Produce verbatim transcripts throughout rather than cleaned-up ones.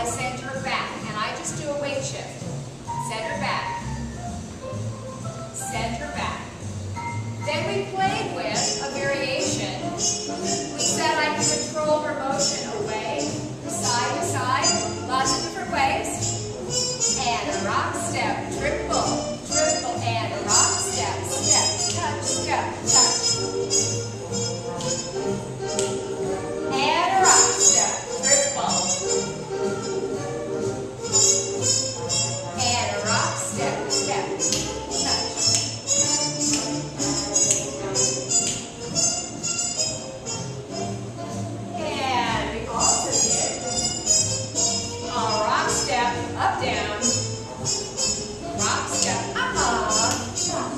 I send her back, and I just do a weight shift. Send her back. Send her back. Then we played with a variation. We said I can control her motion away, side to side, lots of different ways. And a rock step, triple, triple, and a rock step, step, touch, step, touch. And a rock step, triple. And a rock step, step, touch. And we also did a rock step, up, down. Rock step, uh-huh, stop.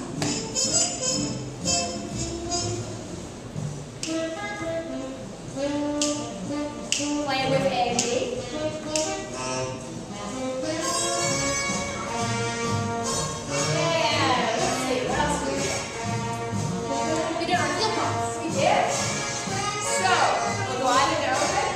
Playing with A and B. And let's see, what else did we do? We did our heel pumps. We did. So, we'll go on and open.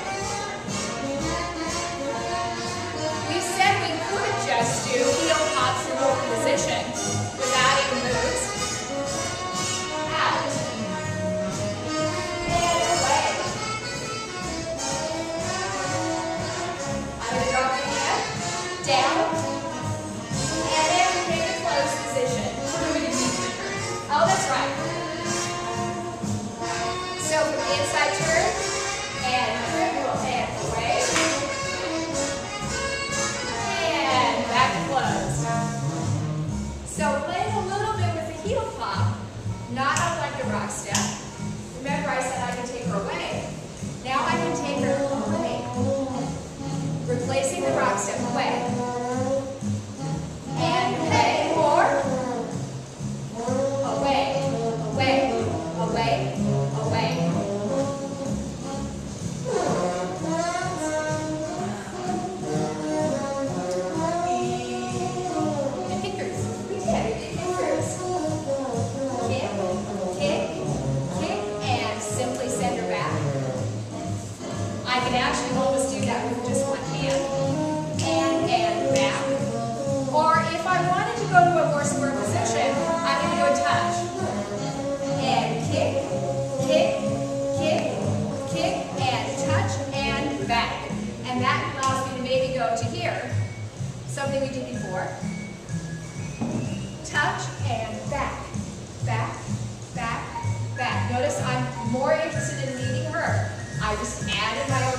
We said we could just do heel pops in both position without any moves. Out. And away. I'm going to drop your head. Down. And then we take a closed position. We're doing a deep turn. Oh, that's right. So from the inside turn. And triple and away. And back closed. So playing a little bit with the heel pop, not up like the rock step. Remember I said I can take her away. Now I can take her away. Replacing the rock step away. And away, or away, away, away, away. And fingers. We did. We did fingers. Kick, kick, kick, and simply send her back. I can actually almost do that with just one hand. And, and back. Or if I wanted to go to a more square position, I'm going to do a touch. And kick, kick, kick, kick, and touch, and back. And that allows me to maybe go to here. Something we did before. Touch, and back. Back, back, back. Notice I'm more interested in leading her. I just added my own